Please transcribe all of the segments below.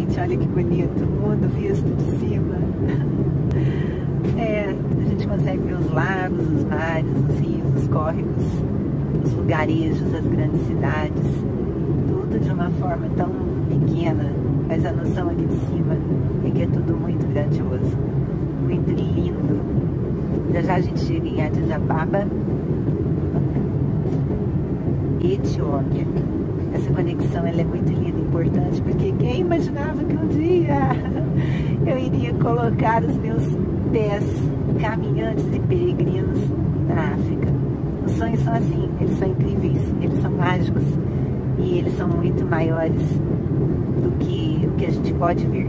gente, olha que bonito, o mundo visto de cima. A gente consegue ver os lagos, os mares, os rios, os córregos, os lugarejos, as grandes cidades, tudo de uma forma tão pequena, mas a noção aqui de cima é que é tudo muito grandioso, muito lindo. Já já a gente chega em Addis Ababa, Etiópia. Essa conexão ela é muito linda e importante, porque quem imaginava que um dia eu iria colocar os meus pés caminhantes e peregrinos na África. Os sonhos são assim, eles são incríveis, eles são mágicos e eles são muito maiores do que o que a gente pode ver.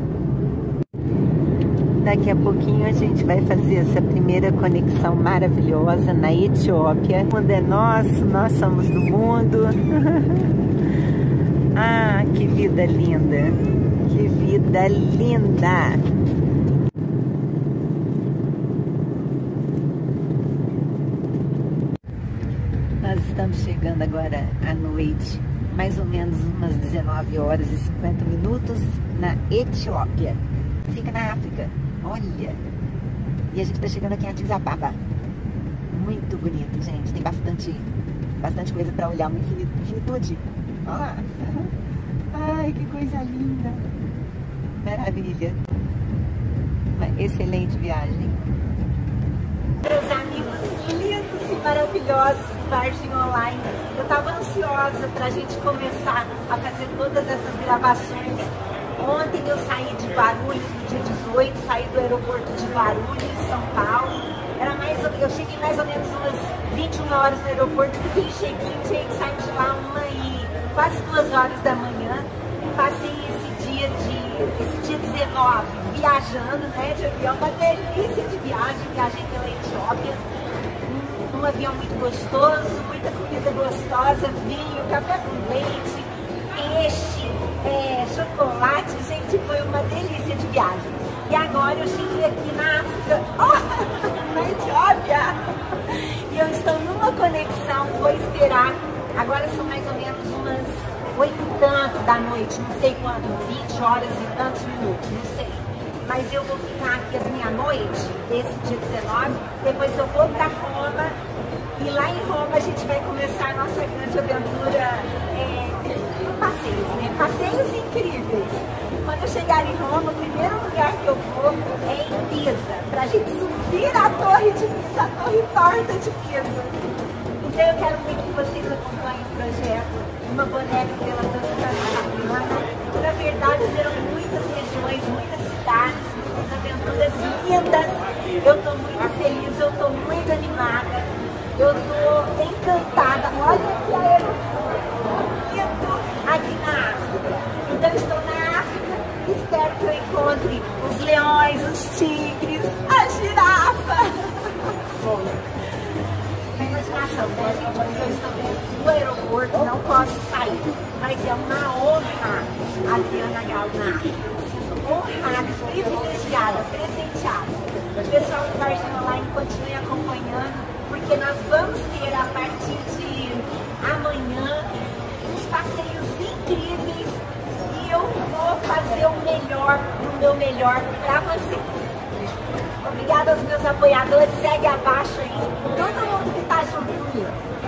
Daqui a pouquinho a gente vai fazer essa primeira conexão maravilhosa na Etiópia. O mundo é nosso, nós somos do mundo. Ah, que vida linda! Que vida linda! Nós estamos chegando agora à noite, mais ou menos umas 19 horas e 50 minutos, na Etiópia. Fica na África. Olha! E a gente está chegando aqui em Addis Ababa. Muito bonito, gente. Tem bastante coisa para olhar, uma infinitude. Olha lá! Ai, que coisa linda! Maravilha! Uma excelente viagem. Meus amigos lindos e maravilhosos do Vargem Online, eu estava ansiosa para a gente começar a fazer todas essas gravações. Ontem eu saí de Guarulhos no dia 18, saí do aeroporto de Guarulhos, São Paulo. Eu cheguei mais ou menos umas 21 horas no aeroporto, porque em check-in tinha que sair de lá quase 2 horas da manhã. Passei esse dia 19 viajando, né, de avião, uma delícia de viagem pela Etiópia. Um avião muito gostoso, muita comida gostosa, vinho, café com leite, peixe, chocolate, gente, foi uma delícia de viagem. E agora eu cheguei aqui na África, na Etiópia, e eu estou numa conexão, vou esperar, agora são mais ou menos umas 8 e tanto da noite, não sei quanto, 20 horas e tantos minutos, não sei. Mas eu vou ficar aqui à meia-noite, desse dia 19, depois eu vou para Roma, e lá em Roma a gente vai começar a nossa grande aventura, passeios, né? Passeios incríveis. Quando eu chegar em Roma, o primeiro lugar que eu vou é em Pisa, pra gente subir a torre de Pisa, a torre torta de Pisa. Então eu quero muito que vocês acompanhem o projeto Uma Boneca pela Toscana. Na verdade, serão muitas regiões, muitas cidades, muitas aventuras lindas. Eu estou muito feliz, eu estou muito animada, eu estou encantada. Olha que aeroporto aqui na África. Então estou na África, espero que eu encontre os leões, os tigres, a girafa. A imaginação, né, gente? Porque eu estou dentro do aeroporto, não posso sair, mas é uma honra a Adriana Galo na África. Honrada, privilegiada, presenteada. O pessoal do Vargem Online continue acompanhando, porque nós vamos ter a partir de amanhã uns passeios incríveis e eu vou fazer o meu melhor para vocês. Obrigada aos meus apoiadores, segue abaixo aí, todo mundo que está junto comigo.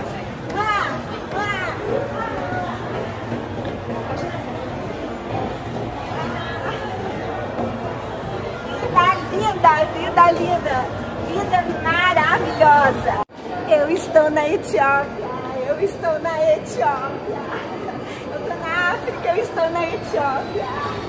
Vida linda, vida maravilhosa. Eu estou na Etiópia, eu estou na Etiópia. Eu estou na África, eu estou na Etiópia.